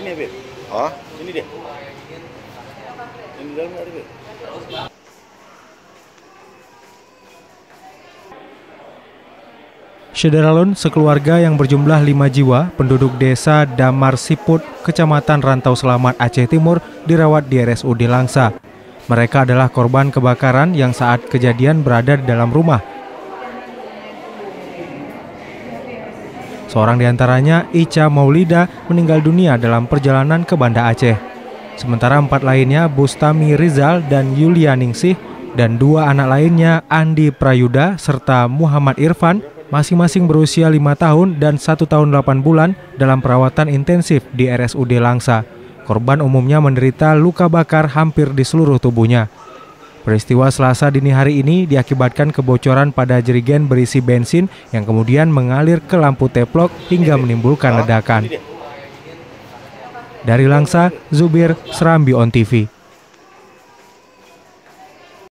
Ini, Beb. Oh, Ini dia. Ini dalam ada, Beb. Syederalun sekeluarga yang berjumlah 5 jiwa, penduduk desa Damar Siput, Kecamatan Rantau Selamat, Aceh Timur, dirawat di RSUD Langsa. Mereka adalah korban kebakaran yang saat kejadian berada di dalam rumah. Seorang diantaranya, Ica Maulida, meninggal dunia dalam perjalanan ke Banda Aceh. Sementara 4 lainnya, Bustami Rizal dan Yulia Ningsih, dan 2 anak lainnya, Andi Prayuda serta Muhammad Irfan, masing-masing berusia 5 tahun dan 1 tahun 8 bulan dalam perawatan intensif di RSUD Langsa. Korban umumnya menderita luka bakar hampir di seluruh tubuhnya. Peristiwa Selasa dini hari ini diakibatkan kebocoran pada jerigen berisi bensin yang kemudian mengalir ke lampu teplok hingga menimbulkan ledakan. Dari Langsa, Zubir, Serambi On TV.